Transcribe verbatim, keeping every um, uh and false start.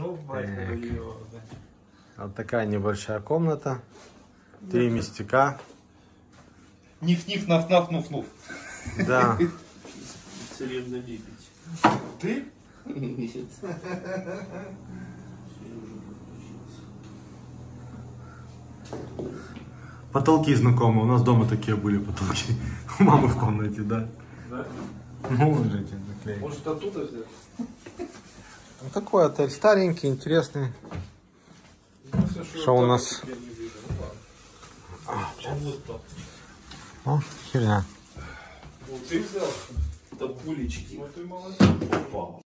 Вот такая небольшая комната. Три мистика. Ниф-ниф, наф-наф-нуф-нуф. Да. Царевна лебедь. Ты? Потолки знакомые. У нас дома такие были потолки. У мамы в комнате, да. Да? Ну, уже эти наклеили. Может, оттуда взять? Ну, такой отель старенький, интересный. Что у нас? А, О, херня. Ты взял? Это пулечки.